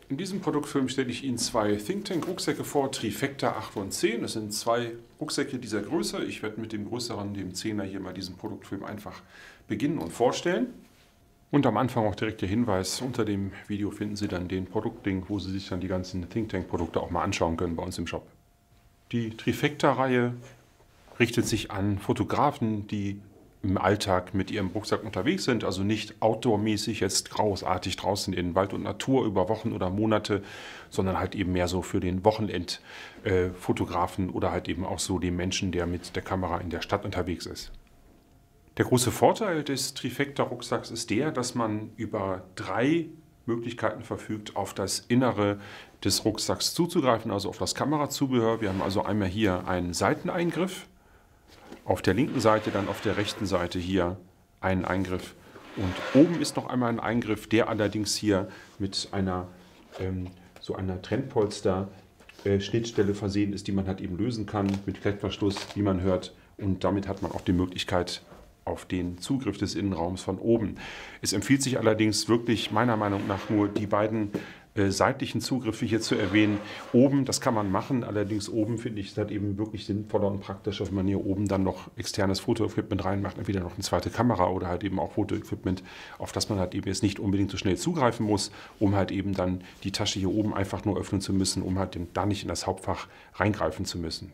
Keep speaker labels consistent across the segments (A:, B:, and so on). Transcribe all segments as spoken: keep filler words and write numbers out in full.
A: In diesem Produktfilm stelle ich Ihnen zwei ThinkTank-Rucksäcke vor, Trifecta acht und zehn. Das sind zwei Rucksäcke dieser Größe. Ich werde mit dem größeren, dem zehner, hier mal diesen Produktfilm einfach beginnen und vorstellen. Und am Anfang auch direkt der Hinweis, unter dem Video finden Sie dann den Produktlink, wo Sie sich dann die ganzen ThinkTank-Produkte auch mal anschauen können bei uns im Shop. Die Trifecta-Reihe richtet sich an Fotografen, die im Alltag mit ihrem Rucksack unterwegs sind, also nicht outdoormäßig jetzt großartig draußen in Wald und Natur über Wochen oder Monate, sondern halt eben mehr so für den Wochenendfotografen äh, oder halt eben auch so den Menschen, der mit der Kamera in der Stadt unterwegs ist. Der große Vorteil des Trifecta-Rucksacks ist der, dass man über drei Möglichkeiten verfügt, auf das Innere des Rucksacks zuzugreifen, also auf das Kamerazubehör. Wir haben also einmal hier einen Seiteneingriff, auf der linken Seite, dann auf der rechten Seite hier einen Eingriff. Und oben ist noch einmal ein Eingriff, der allerdings hier mit einer ähm, so einer Trennpolster-Schnittstelle versehen ist, die man halt eben lösen kann mit Klettverschluss, wie man hört. Und damit hat man auch die Möglichkeit auf den Zugriff des Innenraums von oben. Es empfiehlt sich allerdings wirklich meiner Meinung nach nur die beiden äh, seitlichen Zugriffe hier zu erwähnen. Oben, das kann man machen, allerdings oben finde ich es halt eben wirklich sinnvoller und praktischer, wenn man hier oben dann noch externes Fotoequipment reinmacht, entweder noch eine zweite Kamera oder halt eben auch Fotoequipment, auf das man halt eben jetzt nicht unbedingt so schnell zugreifen muss, um halt eben dann die Tasche hier oben einfach nur öffnen zu müssen, um halt da nicht in das Hauptfach reingreifen zu müssen.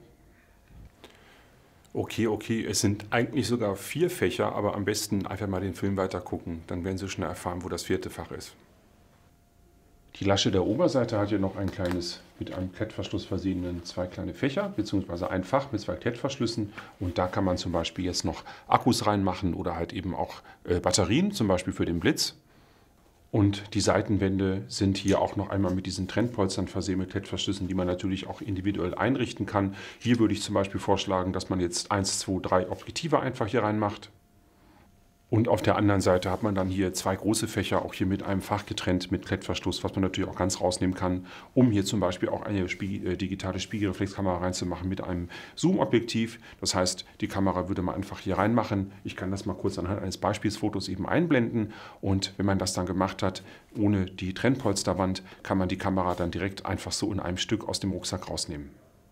A: Okay, okay, es sind eigentlich sogar vier Fächer, aber am besten einfach mal den Film weiter gucken, dann werden Sie schnell erfahren, wo das vierte Fach ist. Die Lasche der Oberseite hat hier noch ein kleines, mit einem Klettverschluss versehenen, zwei kleine Fächer, beziehungsweise ein Fach mit zwei Klettverschlüssen. Und da kann man zum Beispiel jetzt noch Akkus reinmachen oder halt eben auch äh, Batterien, zum Beispiel für den Blitz. Und die Seitenwände sind hier auch noch einmal mit diesen Trennpolstern versehen mit Klettverschlüssen, die man natürlich auch individuell einrichten kann. Hier würde ich zum Beispiel vorschlagen, dass man jetzt eins, zwei, drei Objektive einfach hier reinmacht. Und auf der anderen Seite hat man dann hier zwei große Fächer, auch hier mit einem Fach getrennt mit Klettverschluss, was man natürlich auch ganz rausnehmen kann, um hier zum Beispiel auch eine Spiegel, äh, digitale Spiegelreflexkamera reinzumachen mit einem Zoom-Objektiv. Das heißt, die Kamera würde man einfach hier reinmachen. Ich kann das mal kurz anhand eines Beispielsfotos eben einblenden. Und wenn man das dann gemacht hat, ohne die Trennpolsterwand, kann man die Kamera dann direkt einfach so in einem Stück aus dem Rucksack rausnehmen.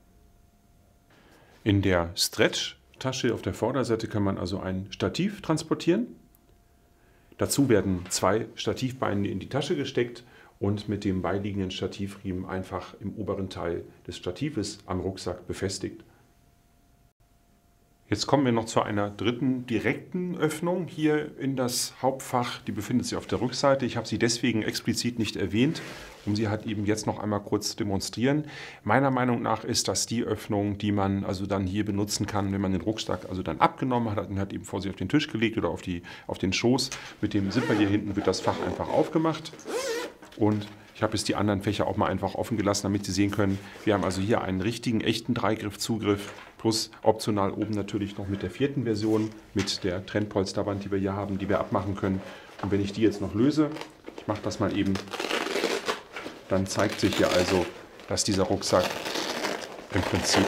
A: In der Stretch Tasche auf der Vorderseite kann man also ein Stativ transportieren. Dazu werden zwei Stativbeine in die Tasche gesteckt und mit dem beiliegenden Stativriemen einfach im oberen Teil des Statives am Rucksack befestigt. Jetzt kommen wir noch zu einer dritten direkten Öffnung hier in das Hauptfach. Die befindet sich auf der Rückseite. Ich habe sie deswegen explizit nicht erwähnt, um sie halt eben jetzt noch einmal kurz zu demonstrieren. Meiner Meinung nach ist das die Öffnung, die man also dann hier benutzen kann, wenn man den Rucksack also dann abgenommen hat und hat eben vor sich auf den Tisch gelegt oder auf, die, auf den Schoß. Mit dem Zipper hier hinten wird das Fach einfach aufgemacht. Und ich habe jetzt die anderen Fächer auch mal einfach offen gelassen, damit Sie sehen können, wir haben also hier einen richtigen, echten Dreigriffzugriff, plus optional oben natürlich noch mit der vierten Version, mit der Trennpolsterwand, die wir hier haben, die wir abmachen können. Und wenn ich die jetzt noch löse, ich mache das mal eben, dann zeigt sich hier also, dass dieser Rucksack im Prinzip,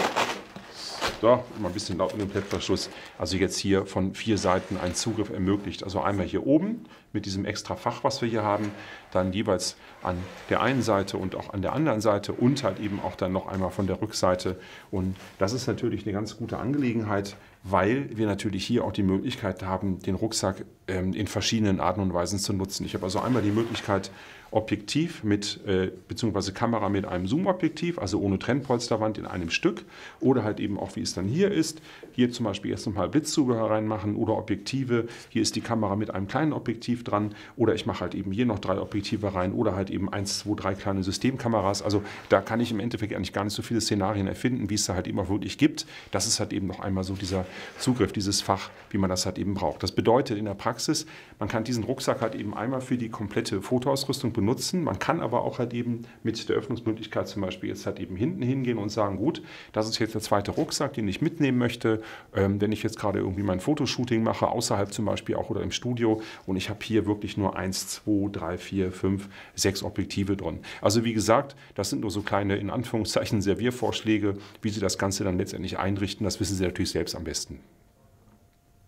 A: so, mal ein bisschen laut mit dem Klettverschluss, also jetzt hier von vier Seiten einen Zugriff ermöglicht. Also einmal hier oben mit diesem extra Fach, was wir hier haben, dann jeweils an der einen Seite und auch an der anderen Seite und halt eben auch dann noch einmal von der Rückseite. Und das ist natürlich eine ganz gute Angelegenheit, weil wir natürlich hier auch die Möglichkeit haben, den Rucksack ähm, in verschiedenen Arten und Weisen zu nutzen. Ich habe also einmal die Möglichkeit, Objektiv mit, äh, beziehungsweise Kamera mit einem Zoom-Objektiv, also ohne Trennpolsterwand in einem Stück oder halt eben auch, wie es dann hier ist. Hier zum Beispiel erst nochmal Blitzzubehör reinmachen oder Objektive. Hier ist die Kamera mit einem kleinen Objektiv dran oder ich mache halt eben hier noch drei Objektive rein oder halt eben eins, zwei, drei kleine Systemkameras. Also da kann ich im Endeffekt eigentlich gar nicht so viele Szenarien erfinden, wie es da halt eben auch wirklich gibt. Das ist halt eben noch einmal so dieser Zugriff, dieses Fach, wie man das halt eben braucht. Das bedeutet in der Praxis, man kann diesen Rucksack halt eben einmal für die komplette Fotoausrüstung benutzen. Man kann aber auch halt eben mit der Öffnungsmöglichkeit zum Beispiel jetzt halt eben hinten hingehen und sagen, gut, das ist jetzt der zweite Rucksack, den ich mitnehmen möchte, ähm, wenn ich jetzt gerade irgendwie mein Fotoshooting mache, außerhalb zum Beispiel auch oder im Studio und ich habe hier wirklich nur eins, zwei, drei, vier, fünf, sechs Objektive drin. Also wie gesagt, das sind nur so kleine, in Anführungszeichen, Serviervorschläge, wie Sie das Ganze dann letztendlich einrichten, das wissen Sie natürlich selbst am besten.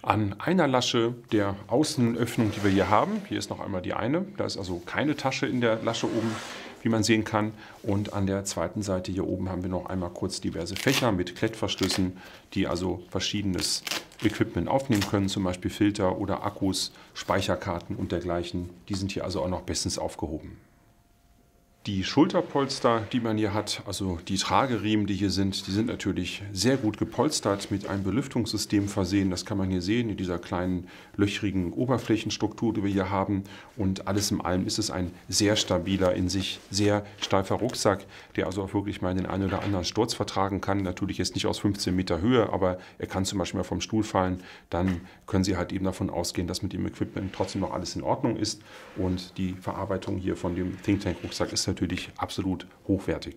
A: An einer Lasche der Außenöffnung, die wir hier haben, hier ist noch einmal die eine, da ist also keine Tasche in der Lasche oben, wie man sehen kann. Und an der zweiten Seite hier oben haben wir noch einmal kurz diverse Fächer mit Klettverschlüssen, die also verschiedenes Equipment aufnehmen können, zum Beispiel Filter oder Akkus, Speicherkarten und dergleichen. Die sind hier also auch noch bestens aufgehoben. Die Schulterpolster, die man hier hat, also die Trageriemen, die hier sind, die sind natürlich sehr gut gepolstert, mit einem Belüftungssystem versehen. Das kann man hier sehen, in dieser kleinen löchrigen Oberflächenstruktur, die wir hier haben. Und alles in allem ist es ein sehr stabiler, in sich sehr steifer Rucksack, der also auch wirklich mal den einen oder anderen Sturz vertragen kann. Natürlich jetzt nicht aus fünfzehn Meter Höhe, aber er kann zum Beispiel mal vom Stuhl fallen. Dann können Sie halt eben davon ausgehen, dass mit dem Equipment trotzdem noch alles in Ordnung ist. Und die Verarbeitung hier von dem ThinkTank-Rucksack ist natürlich absolut hochwertig.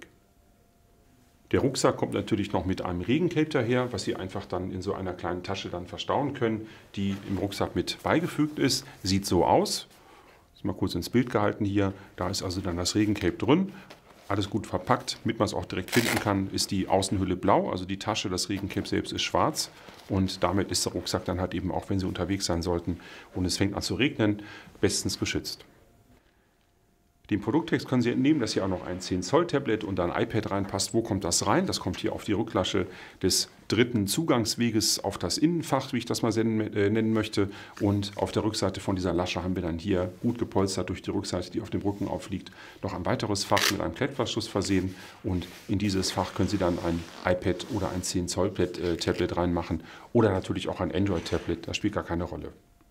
A: Der Rucksack kommt natürlich noch mit einem Regencape daher, was Sie einfach dann in so einer kleinen Tasche dann verstauen können, die im Rucksack mit beigefügt ist. Sieht so aus. Das ist mal kurz ins Bild gehalten hier. Da ist also dann das Regencape drin. Alles gut verpackt, damit man es auch direkt finden kann, ist die Außenhülle blau, also die Tasche, das Regencape selbst ist schwarz. Und damit ist der Rucksack dann halt eben auch, wenn Sie unterwegs sein sollten und es fängt an zu regnen, bestens geschützt. Den Produkttext können Sie entnehmen, dass hier auch noch ein zehn Zoll Tablet und ein iPad reinpasst. Wo kommt das rein? Das kommt hier auf die Rücklasche des dritten Zugangsweges auf das Innenfach, wie ich das mal nennen möchte. Und auf der Rückseite von dieser Lasche haben wir dann hier gut gepolstert durch die Rückseite, die auf dem Rücken aufliegt, noch ein weiteres Fach mit einem Klettverschluss versehen. Und in dieses Fach können Sie dann ein iPad oder ein zehn Zoll Tablet reinmachen oder natürlich auch ein Android-Tablet. Das spielt gar keine Rolle.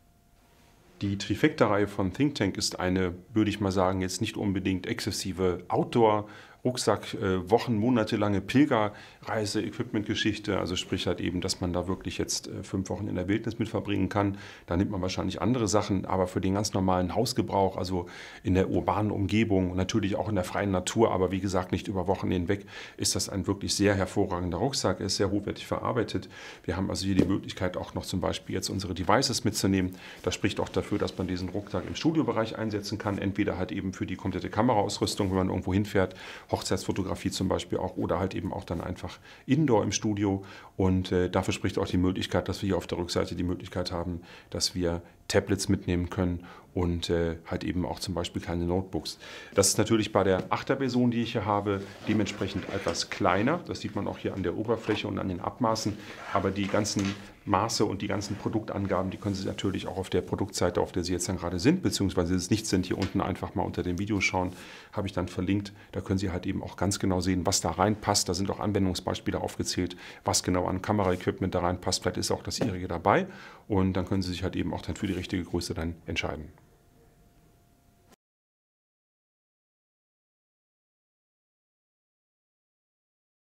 A: Die Trifecta-Reihe von ThinkTank ist eine, würde ich mal sagen, jetzt nicht unbedingt exzessive Outdoor-Rucksack, äh, Wochen, Monate lange Pilgerreise, Equipment-Geschichte. Also sprich halt eben, dass man da wirklich jetzt äh, fünf Wochen in der Wildnis mit verbringen kann. Da nimmt man wahrscheinlich andere Sachen, aber für den ganz normalen Hausgebrauch, also in der urbanen Umgebung, natürlich auch in der freien Natur, aber wie gesagt nicht über Wochen hinweg, ist das ein wirklich sehr hervorragender Rucksack. Er ist sehr hochwertig verarbeitet. Wir haben also hier die Möglichkeit auch noch zum Beispiel jetzt unsere Devices mitzunehmen. Das spricht auch dafür, dass man diesen Rucksack im Studiobereich einsetzen kann, entweder halt eben für die komplette Kameraausrüstung, wenn man irgendwo hinfährt, Hochzeitsfotografie zum Beispiel auch, oder halt eben auch dann einfach Indoor im Studio. Und äh, dafür spricht auch die Möglichkeit, dass wir hier auf der Rückseite die Möglichkeit haben, dass wir Tablets mitnehmen können und äh, halt eben auch zum Beispiel kleine Notebooks. Das ist natürlich bei der achter Version, die ich hier habe, dementsprechend etwas kleiner. Das sieht man auch hier an der Oberfläche und an den Abmaßen. Aber die ganzen Maße und die ganzen Produktangaben, die können Sie natürlich auch auf der Produktseite, auf der Sie jetzt dann gerade sind, beziehungsweise es nicht sind, hier unten einfach mal unter dem Video schauen, habe ich dann verlinkt. Da können Sie halt eben auch ganz genau sehen, was da reinpasst. Da sind auch Anwendungsbeispiele aufgezählt, was genau an Kameraequipment da reinpasst. Vielleicht ist auch das Ihrige dabei und dann können Sie sich halt eben auch dann für die richtige Größe dann entscheiden.